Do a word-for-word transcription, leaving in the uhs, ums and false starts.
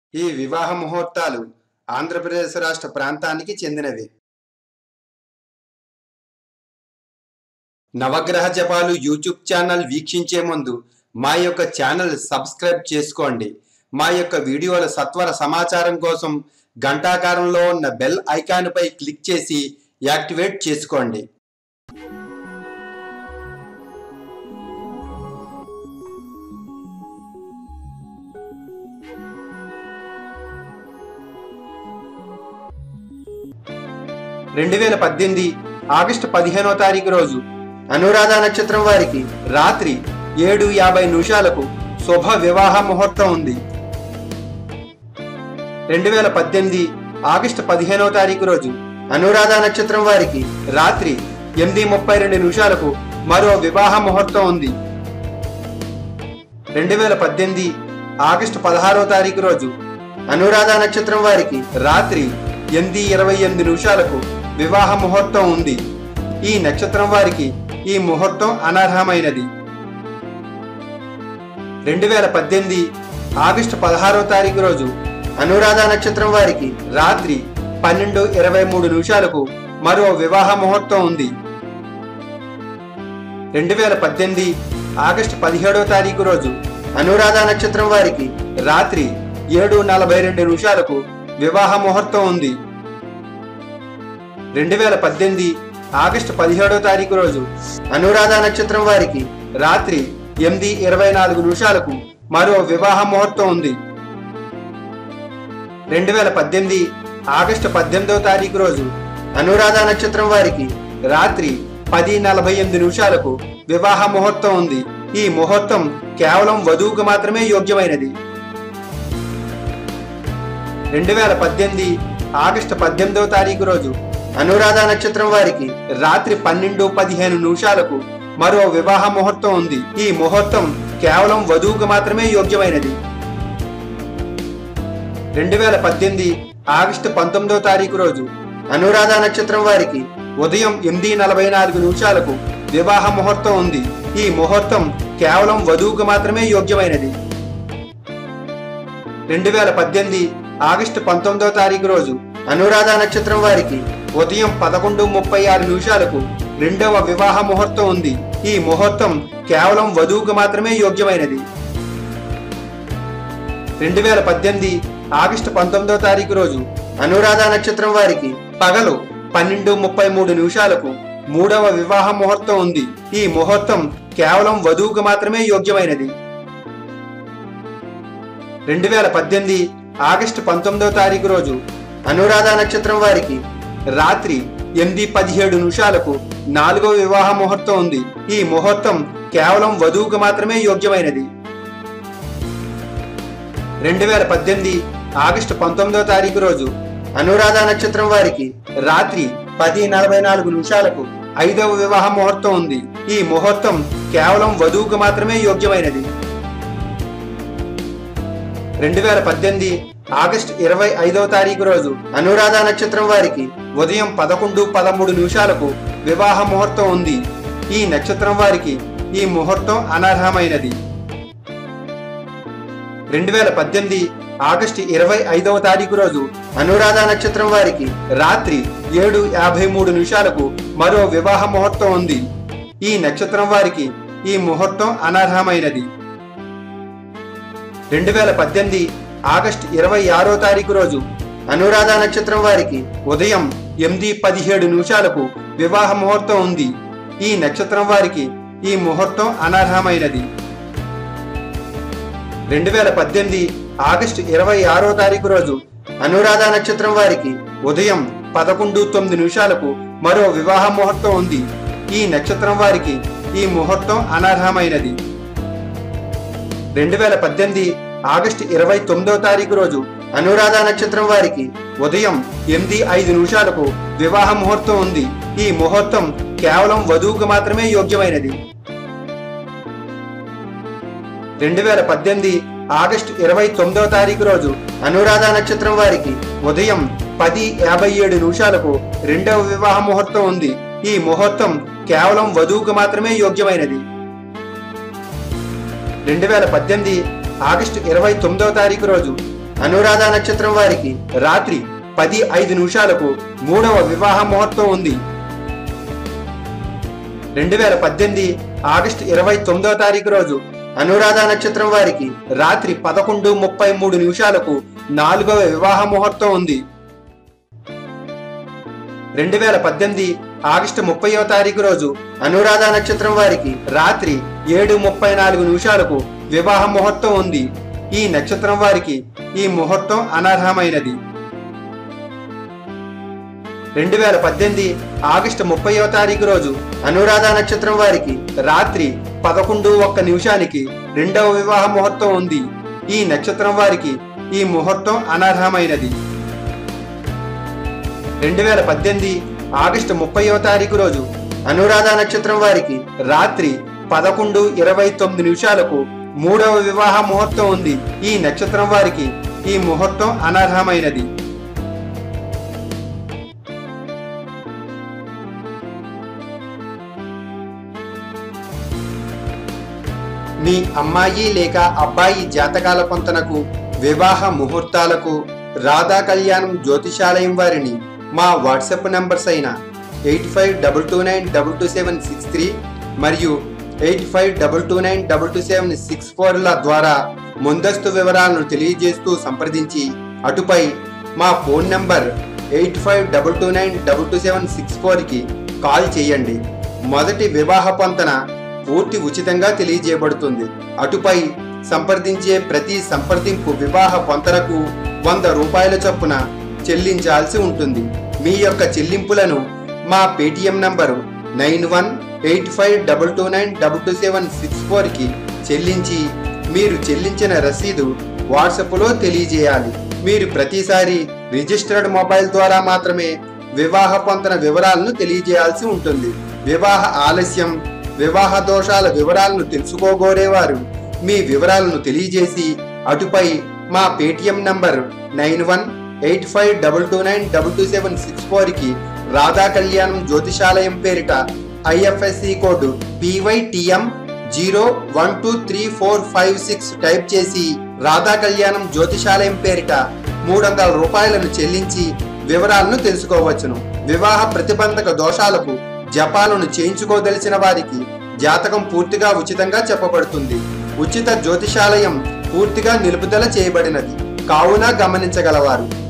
ఈ వివాహ ముహూర్తాలు ఆంధ్రప్రదేశ్ రాష్ట్ర ప్రాంతానికి చెందినవి. నవగ్రహ జపాలు యూట్యూబ్ ఛానల్ వీక్షించే ముందు మా యొక్క ఛానల్ సబ్స్క్రైబ్ చేసుకోండి. మా యొక్క వీడియోల సత్వర సమాచారం కోసం గంటాకారంలో ఉన్న బెల్ ఐకాన్ పై క్లిక్ చేసి యాక్టివేట్ చేసుకోండి. రెండు వేల పద్దెనిమిది ఆగస్టు పదిహేనో తారీఖు రోజు అనురాధ నక్షత్రం వారికి రాత్రి ఏడు యాభై నిమిషాలకు శుభ వివాహ ముహూర్తం ఉంది. రెండు వేల పద్దెనిమిది ఆగస్టు పదిహేనో తారీఖు రోజు అనురాధ నక్షత్రం వారికి రాత్రి ఎనిమిది ముప్పై రెండు నిమిషాలకు మరో వివాహ ముహూర్తం ఉంది. రెండు వేల పద్దెనిమిది ఆగస్టు పదహారో తారీఖు రోజు అనురాధ నక్షత్రం వారికి రాత్రి ఎనిమిది ఇరవై ఎనిమిది నిమిషాలకు వివాహ ముహూర్తం ఉంది. ఈ నక్షత్రం వారికి ఈ ముహూర్తం అనర్హమైనది. రెండు వేల పద్దెనిమిది ఆగస్టు పదహారో తారీఖు రోజు అనురాధ నక్షత్రం వారికి రాత్రి పన్నెండు ఇరవై మూడు నిమిషాలకు మరో వివాహ ముహూర్తం ఉంది. రెండు వేల పద్దెనిమిది ఆగస్టు పదిహేడో తారీఖు రోజు అనురాధ నక్షత్రం వారికి రాత్రి ఏడు నలభై రెండు నిమిషాలకు వివాహ ముహూర్తం ఉంది. రెండు వేల పద్దెనిమిది ఆగస్టు పదిహేడో తారీఖు రోజు అనురాధ నక్షత్రం వారికి రాత్రి ఎనిమిది ఇరవై నాలుగు నిమిషాలకు మరో వివాహ ముహూర్తం ఉంది. రెండు వేల పద్దెనిమిది ఆగస్టు పద్దెనిమిదో తారీఖు రోజు అనురాధ నక్షత్రం వారికి రాత్రి పది నలభై ఎనిమిది నిమిషాలకు వివాహ ముహూర్తం ఉంది. ఈ ముహూర్తం కేవలం వధువుకు మాత్రమే యోగ్యమైనది. రెండు వేల పద్దెనిమిది ఆగస్టు పద్దెనిమిదవ తారీఖు రోజు అనురాధ నక్షత్రం వారికి రాత్రి పన్నెండు పదిహేను నిమిషాలకు మరో వివాహ ముహూర్తం ఉంది. ఈ ముహూర్తం కేవలం వధువుకు మాత్రమే యోగ్యమైనది. రెండు వేల పద్దెనిమిది ఆగస్టు పంతొమ్మిదవ తారీఖు రోజు అనురాధ నక్షత్రం వారికి ఉదయం ఎనిమిది నలభై నాలుగు నిమిషాలకు వివాహ ముహూర్తం ఉంది. ఈ ముహూర్తం కేవలం వధువుకు మాత్రమే యోగ్యమైనది. రెండు వేల పద్దెనిమిది ఆగస్టు పంతొమ్మిదవ తారీఖు రోజు అనురాధ నక్షత్రం వారికి ఉదయం పదకొండు ముప్పై ఆరు నిమిషాలకు రెండవ వివాహ ముహూర్తం ఉంది. ఈ ముహూర్తం కేవలం వధువుకు మాత్రమే యోగ్యమైనది. రెండు వేల పద్దెనిమిది ఆగస్టు పంతొమ్మిదవ తారీఖు రోజు అనురాధ నక్షత్రం వారికి పగలు పన్నెండు ముప్పై మూడు నిమిషాలకు మూడవ వివాహ ముహూర్తం ఉంది. ఈ ముహూర్తం కేవలం వధువుకు మాత్రమే యోగ్యమైనది. రెండు వేల పద్దెనిమిది ఆగస్టు పంతొమ్మిదవ తారీఖు రోజు అనురాధ నక్షత్రం వారికి రాత్రి ఎనిమిది పదిహేడు నిమిషాలకు నాలుగవ వివాహ ముహూర్తం ఉంది. ఈ ముహూర్తం కేవలం వధువుకు మాత్రమే యోగ్యమైనది. రెండు వేల పద్దెనిమిది ఆగస్టు పంతొమ్మిదవ తారీఖు రోజు అనురాధ నక్షత్రం వారికి రాత్రి పది నలభై నాలుగు నిమిషాలకు ఐదవ వివాహ ముహూర్తం ఉంది. ఈ ముహూర్తం కేవలం వధువుకు మాత్రమే యోగ్యమైనది. రెండు వేల పద్దెనిమిది ఆగస్టు ఇరవై ఐదవ తారీఖు రోజు అనురాధ నక్షత్రం వారికి ఉదయం పదకొండు పదమూడు నిమిషాలకు వివాహ ముహూర్తం ఉంది. ఈ నక్షత్రం వారికి ఈ ముహూర్తం అనర్హమైనది. రెండు వేల పద్దెనిమిది ఆగస్టు ఇరవై ఐదవ తారీఖు రోజు అనురాధ నక్షత్రం వారికి రాత్రి ఏడు యాభై మూడు నిమిషాలకు మరో వివాహ ముహూర్తం ఉంది. ఈ నక్షత్రం వారికి ఈ ముహూర్తం అనర్హమైనది. రెండు వేల పద్దెనిమిది ఆగస్టు ఇరవై ఆరో తారీఖు రోజు అనురాధ నక్షత్రం వారికి ఉదయం ఎనిమిది పదిహేడు నిమిషాలకు వివాహ ముహూర్తం ఉంది. ఈ నక్షత్రం వారికి ఈ ముహూర్తం అనర్హమైనది. రెండు వేల పద్దెనిమిది ఆగస్టు ఇరవై ఆరో తారీఖు రోజు అనురాధ నక్షత్రం వారికి ఉదయం పదకొండు తొమ్మిది నిమిషాలకు మరో వివాహ ముహూర్తం ఉంది. ఈ నక్షత్రం వారికి ఈ ముహూర్తం అనర్హమైనది. రెండు వేల పద్దెనిమిది ఆగస్టు ఇరవై తొమ్మిదవ తారీఖు రోజు అనురాధ నక్షత్రం వారికి ఉదయం ఎనిమిది ఐదు నిమిషాలకు వివాహ ముహూర్తం ఉంది. ఈ ముహూర్తం కేవలం వధువుకు మాత్రమే యోగ్యమైనది. రెండు వేల పద్దెనిమిది ఆగస్టు ఇరవై తొమ్మిదవ తారీఖు రోజు అనురాధ నక్షత్రం వారికి ఉదయం పది యాభై ఏడు నిమిషాలకు రెండవ వివాహ ముహూర్తం ఉంది. ఈ ముహూర్తం కేవలం వధువుకు మాత్రమే యోగ్యమైనది. రెండు వేల పద్దెనిమిది ఆగస్టు ఇరవై తొమ్మిదవ తారీఖు రోజు అనురాధ నక్షత్రం వారికి రాత్రి పది ఐదు నిమిషాలకు మూడవ వివాహ ముహూర్తం ఉంది. రెండు వేల పద్దెనిమిది ఆగస్టు ఇరవై తొమ్మిదవ తారీఖు రోజు అనురాధ నక్షత్రం వారికి రాత్రి పదకొండు ముప్పై మూడు నిమిషాలకు నాలుగవ వివాహ ముహూర్తం ఉంది. రెండు వేల పద్దెనిమిది ఆగస్టు ముప్పైవ తారీఖు రోజు అనురాధ నక్షత్రం వారికి రాత్రి ఏడు ముప్పై నాలుగు నిమిషాలకు వివాహ ముహూర్తం ఉంది. ఈ నక్షత్రం వారికి ఈ ముహూర్తం అనర్హమైనది. రెండు వేల పద్దెనిమిది ఆగస్టు ముప్పైవ తారీఖు రోజు అనురాధ నక్షత్రం వారికి రాత్రి పదకొండు ఒక్క నిమిషానికి రెండవ వివాహ ముహూర్తం ఉంది. ఈ నక్షత్రం వారికి ఈ ముహూర్తం అనర్హమైనది. రెండు వేల పద్దెనిమిది ఆగస్టు ముప్పైవ తారీఖు రోజు అనురాధ నక్షత్రం వారికి రాత్రి పదకొండు ఇరవై తొమ్మిది నిమిషాలకు మూడవ వివాహ ముహూర్తం ఉంది. ఈ నక్షత్రం వారికి ఈ ముహూర్తం అనర్హమైనది. మీ అమ్మాయి లేక అబ్బాయి జాతకాల పొంతనకు, వివాహ ముహూర్తాలకు రాధా కళ్యాణం జ్యోతిషాలయం వారిని మా వాట్సాప్ నంబర్స్ అయిన eight five double two nine double two seven six three మరియు eight five double two nine double two seven six ఫోర్ల ద్వారా ముందస్తు వివరాలను తెలియజేస్తూ సంప్రదించి అటుపై మా phone number eight five double two nine double two seven six ఫోర్కి కాల్ చేయండి. మొదటి వివాహ పొంతన పూర్తి ఉచితంగా తెలియజేయబడుతుంది. అటుపై సంప్రదించే ప్రతి సంప్రదింపు వివాహ పొంతనకు వంద రూపాయల చొప్పున చెల్లించాల్సి ఉంటుంది. మీ యొక్క చెల్లింపులను మా Paytm number nine one eight five double two nine double two seven six ఫోర్కి చెల్లించి మీరు చెల్లించిన రసీదు వాట్సాప్లో తెలియజేయాలి. మీరు ప్రతిసారి రిజిస్టర్డ్ మొబైల్ ద్వారా మాత్రమే వివాహ పొంతన వివరాలను తెలియజేయాల్సి ఉంటుంది. వివాహ ఆలస్యం, వివాహ దోషాల వివరాలను తెలుసుకోగోరేవారు మీ వివరాలను తెలియజేసి అటుపై మా Paytm number nine one eight five double two nine double two seven six ఫోర్కి రాధా కళ్యాణం జ్యోతిషాలయం పేరిట IFSC code PYTM zero one two three four five six type చేసి రాధా కళ్యాణం జ్యోతిషాలయం పేరిట మూడు వందల రూపాయలను చెల్లించి వివరాలను తెలుసుకోవచ్చును. వివాహ ప్రతిబంధక దోషాలకు జపాలను చేయించుకోదలిచిన వారికి జాతకం పూర్తిగా ఉచితంగా చెప్పబడుతుంది. ఉచిత జ్యోతిషాలయం పూర్తిగా నిలుపుదల చేయబడినది కావున గమనించగలవారు.